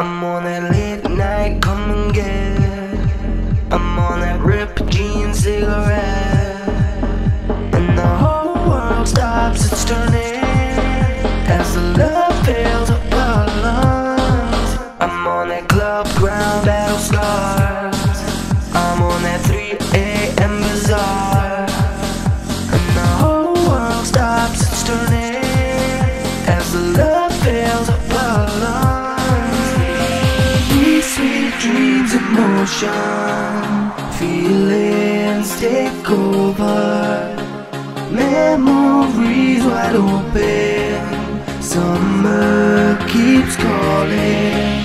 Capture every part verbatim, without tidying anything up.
I'm on that late night, come and get. I'm on that ripped jean cigarette, and the whole world stops its turning as the love fails our lungs. I'm on that club ground, battle scars. I'm on that three A M bazaar, and the whole world stops its turning as the love fails our lungs. These sweet dreams in motion, feelings take over, memories wide open, summer keeps calling.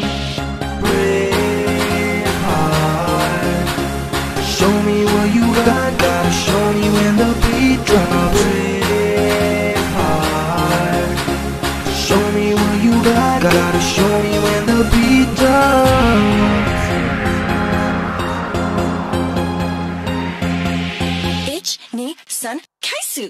Braveheart, show me what you got, gotta show me when the beat drops. Braveheart, show me what you got, gotta show me when the beat drops. ich ni san kaisu.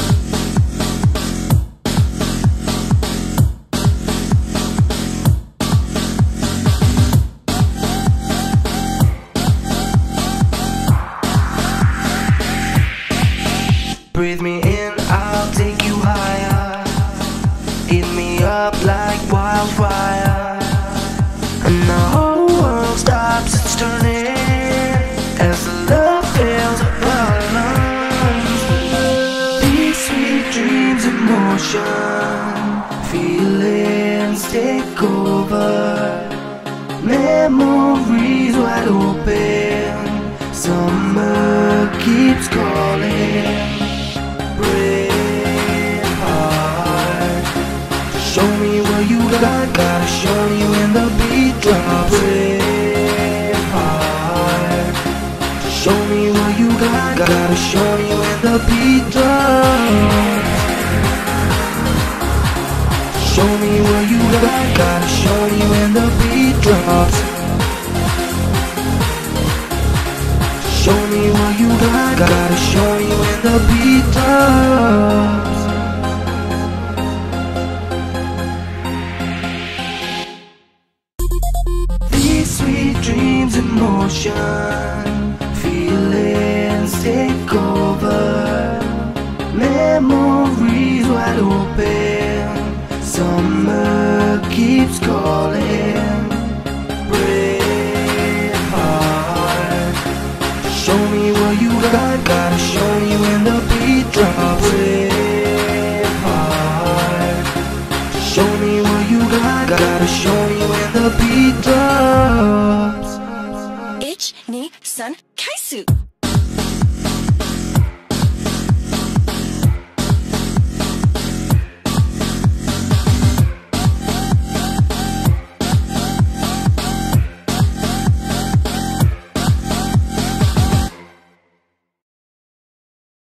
Breathe me in, I'll take you higher. Eat me up like wildfire, and the whole world stops its turning as the love fails our lungs. These sweet dreams in motion, feelings take over, memories wide open, summer keeps calling. Braveheart, show me what you got, gotta show me when the beat drops. Braveheart, show me what you got, gotta show me when the beat drops. Show me what you got, gotta show me when the beat drops. Show me what you got, gotta show me when the beat drops. These sweet dreams in motion, feelings take over, memories wide open, summer keeps calling. Braveheart, show me what you got, gotta show me when the beat drops. Braveheart, show me what you got, gotta show me when the beat drops. ich ni san kaisu.